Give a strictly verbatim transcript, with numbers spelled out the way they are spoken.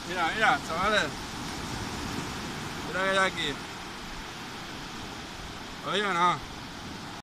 Mira, mira, chavales. Mira que hay aquí. ¿Oye o no?